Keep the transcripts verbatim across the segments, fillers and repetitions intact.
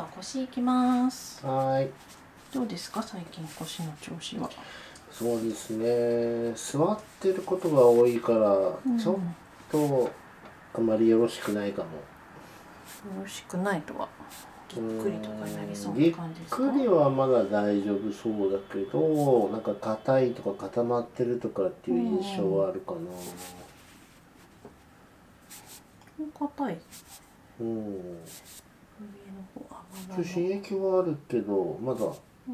は腰行きます。 はい。 どうですか最近腰の調子は。 そうですね。座ってることが多いから、うん、ちょっとあまりよろしくないかも。よろしくないとは。ぎっくりとかになりそうな感じですか。 ぎっくりはまだ大丈夫そうだけど、なんか硬いとか固まってるとかっていう印象はあるかな。 うん、硬い。 うん。 上の方あばらの。 刺激はあるけど、まだ。 うん、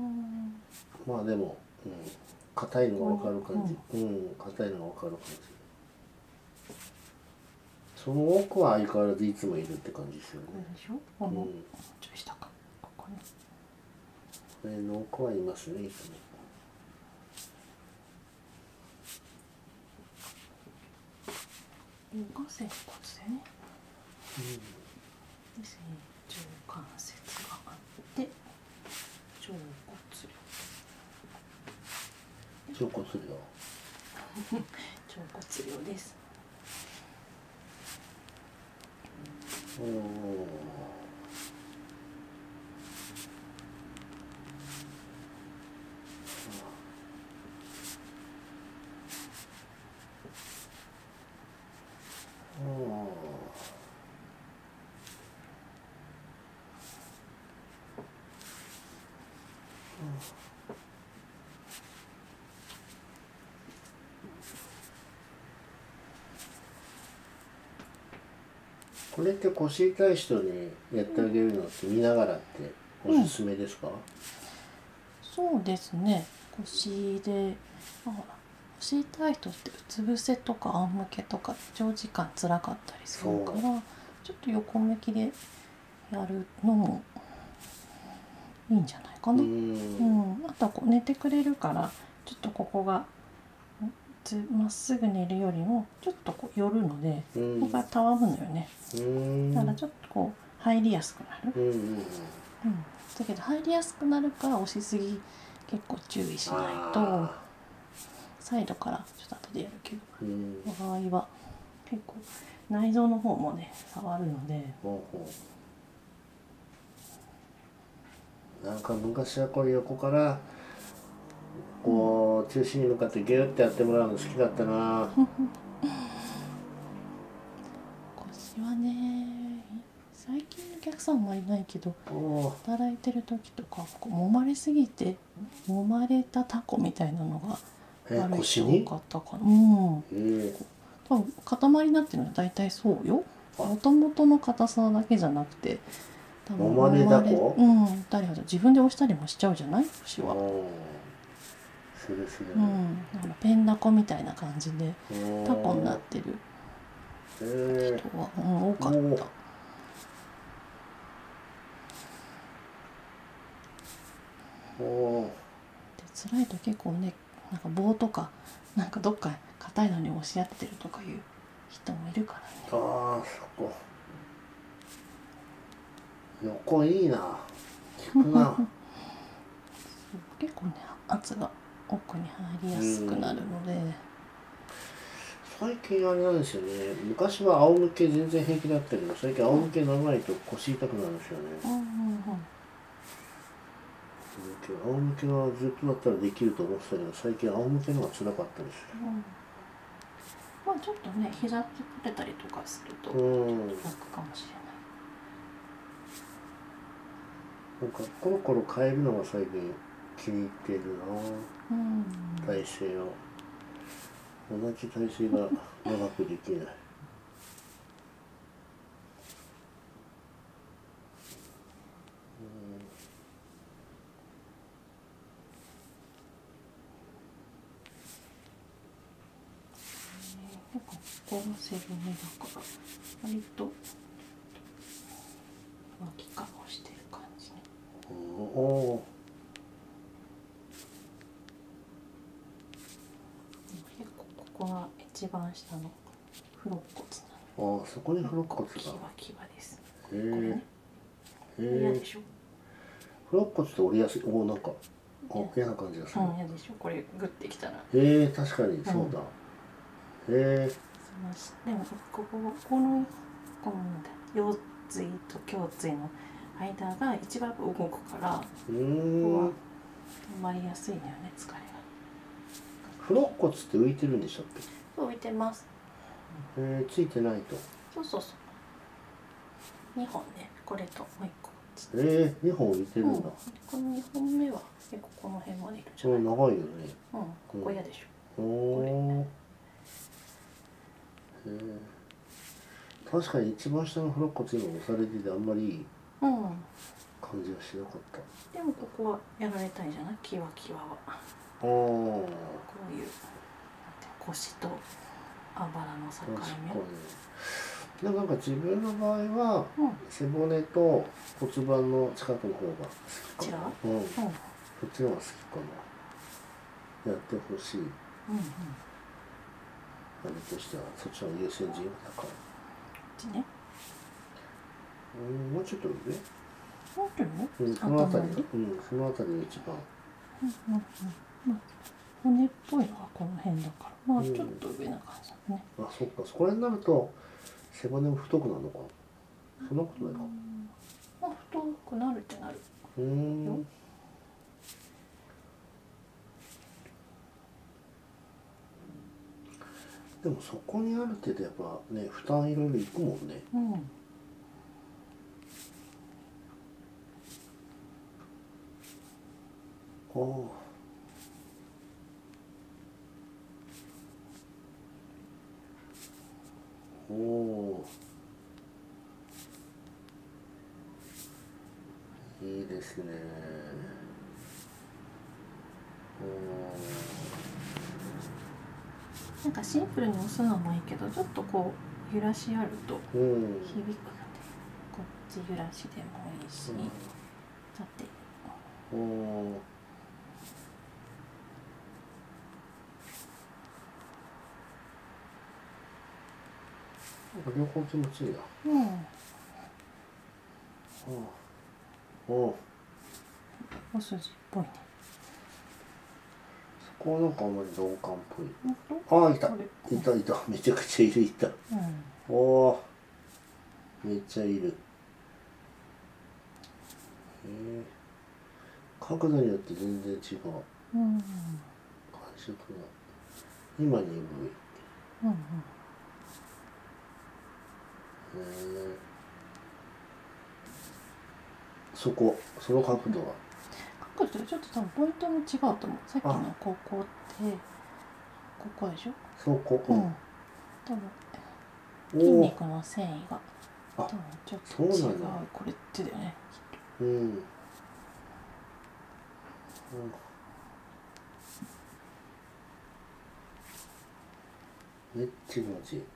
まあでも、うん、硬いのがわかる感じ。うん、硬いのがわかる感じ。その奥は相変わらずいつもいるって感じですよね。 でしょ。この、うん、ちょい下か。ここに。 これの奥はいますね、いつも。 ここが仙骨でね。うん。で、成長関節があって、腸骨腸骨量。 腸骨量です。 おお。これって腰痛い人にやってあげるのって見ながらっておすすめですか？うん、 そうですね。腰で、まあ、腰痛い人ってうつ伏せとか仰向けとか長時間辛かったりするから、ちょっと横向きでやるのもいいんじゃないかな。うん、あとはこう寝てくれるからちょっとここがまっすぐ寝るよりもちょっとこう寄るので、ここがたわむのよね。だからちょっとこう入りやすくなる。うん、だけど入りやすくなるから押しすぎ結構注意しないと。サイドからちょっと後でやるけど、の場合は結構内臓の方もね触るので。 ほうほう。なんか昔はこう横からこう中心に向かってギュッてやってもらうの好きだったな。 腰はね最近お客さんあんまりいないけど、働いてる時とかこう揉まれすぎて揉まれたタコみたいなのがある人多かったかな。うん。多分塊になってるのは大体そうよ。もともとの硬さだけじゃなくて。 揉まれだこ？ うん、誰か自分で押したりもしちゃうじゃない腰は。 するする。 うん、だからペンダコみたいな感じでタコになってる人は、うん、多かった。で辛いと結構ねなんか棒とかなんかどっか硬いのに押し合ってるとかいう人もいるからね。 ああそこ。横いいな。効くな。 結構ね圧が奥に入りやすくなるので。 最近あれなんですよね。昔は仰向け全然平気だったけど、最近仰向け長いと腰痛くなるんですよね。うんうんうん。仰向けはずっとだったらできると思ってたけど、最近仰向けの方が辛かったです。うん、 まあちょっとね膝つけたりとかすると楽かもしれない。 なんかコロコロ変えるのが最近気に入ってるな。うん、体勢を。同じ体勢が長くできない。 なんかここが背骨だから割と脇かもしてる感じね。おお。結構ここが一番下のフロッ骨なの。 ああそこにフロッ骨が。 キワキワです。 へえ。へえ。嫌でしょ。 フロッ骨って折りやすい。おおなんか嫌な感じがする。 うん嫌でしょ。これグッてきたら。 へえ確かにそうだ。へえ。 でもこここのこの腰椎と胸椎の間が一番動くから、 うーん、 止まりやすいんだよね、疲れが。 フロッ骨って浮いてるんでしたっけ？ そう浮いてます。 えー、ついてないと。 そうそうそう。にほんね、これともういっこ。 えー、にほん浮いてるんだ。うん、 このにほんめは結構この辺までいるじゃうない。 ん、長いよね。 うん、ここ嫌でしょ。 うん、おー。えー、確かに一番下のフロッ骨今押されててあんまりいいうん。 感じはしなかった。 でもここはやられたいじゃない、キワキワは。 ああ。 こういう腰とあばらの境目。 確かに。でもなんか自分の場合は、 うん、 背骨と骨盤の近くの方が好きかな。うん。 うん、 そっちの方が好きかな。やってほしい。 うん、うん。 あれとしてはそっちの優先順位が高い。こっちね。 うん、もうちょっと上。 もうちょいね。 うん、そのあたりが、うん、そのあたりが一番。 うん、うん、うん。まあ、骨っぽいのはこの辺だから、まあ、ちょっと上な感じだね。 うん、あ、そっか、そこら辺になると背骨も太くなるのかな。そんなことないか。 まあ、太くなるってなる。 うーん。でもそこにある程度やっぱね、負担いろいろいくもんね。 うん。 ああ。おお。いいですね。 なんかシンプルに押すのもいいけど、ちょっとこう揺らしあると響くので、 うん、 こっち揺らしでもいいし、 うん、 だっておお。両方気持ちいいな。 うん。 おお。 お筋っぽいね。 そこはなんかあんまり鈍感っぽい。 本当？ ああ、いた。いたいた。めちゃくちゃいる、いた。 うん。 おお。めっちゃいる。へえ。角度によって全然違う。 うん。 感触が。今に鈍い。 うんうん。 へえ。そこ、その角度は。 角度ちょっと多分ポイントも違うと思う。さっきのここってここでしょ。 そこ、 うん。多分筋肉の繊維が多分ちょっと違う。これってだよね。 うん。うん。めっちゃ気持ちいい。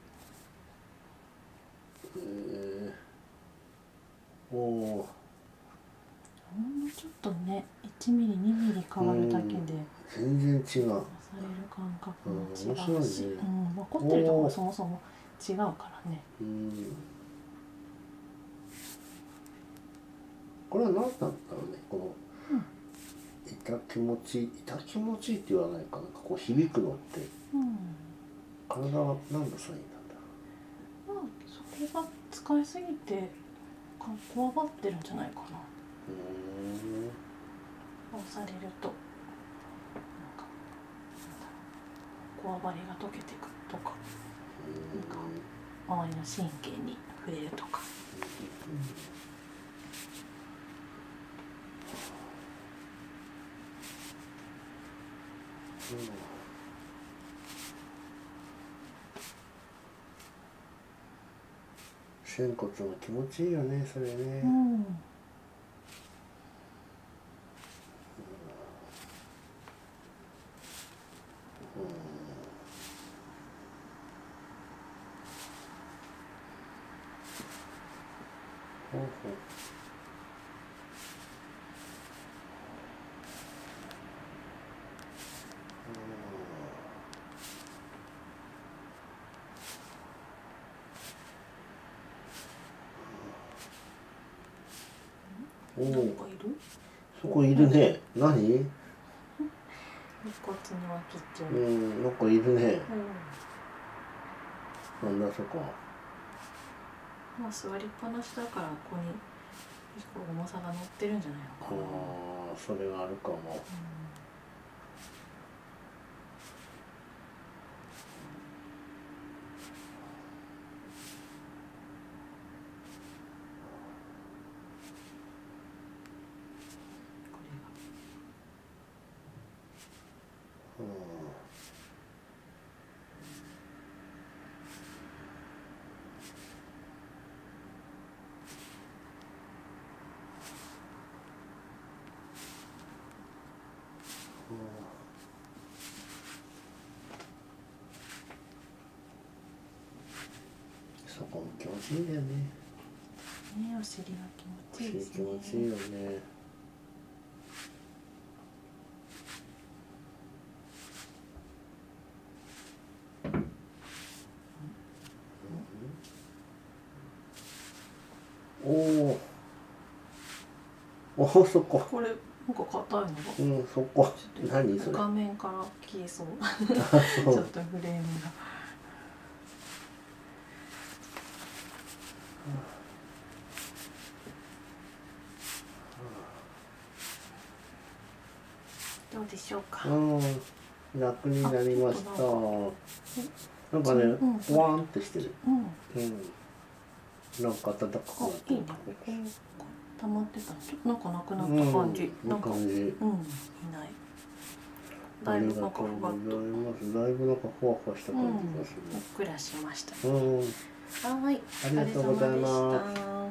えー、おお。 ほんのちょっとね、いちミリにミリ変わるだけで全然違う。 押される感覚も違うし、 うん、 うん、まあ、凝ってるところはそもそも違うからね。 うん。これは何なんだろうね、この、うん、痛気持ちいい、痛気持ちいいって言わないかな、こう響くのって、うん、体は何のサインなんだろう。 まあ、そこが使いすぎてこわばってるんじゃないかな。 うーん。 押されるとなんかこわばりが溶けていくとか、なんか周りの神経に触れるとか。 うん。仙骨も気持ちいいよね、それね。うん。うん。ほうほう。 おお。なんかいる？ そこいるね。何？ 肋骨の脇っちょ。 うん、なんかいるね。うん、なんだそこは。 まあ座りっぱなしだからここに結構重さが乗ってるんじゃないのかな。 ああ、それがあるかも。 うんそこも気持ちいいんだよね。 ね、お尻が気持ちいいですね。 気持ちいいよね。おお。おお、そこ。 これなんか硬いのが。 うん、そこ。何それ。 画面から消えそう。 あ、そう。 ちょっとフレームが。どうでしょうか。 うん、楽になりました。なんかね、 うん、 ワーンってしてる。 うん。 うん。なんか暖かくなっていいね。ここ溜まってた。ちょっとなんかなくなった感じ。 うん、 なんか、うん、い感じ。 ない。だいぶなんかふわっと。 だいぶなんかふわふわした感じがする。 ふっくらしました。 うん。 はい。 ありがとうございます。 お疲れ様でした。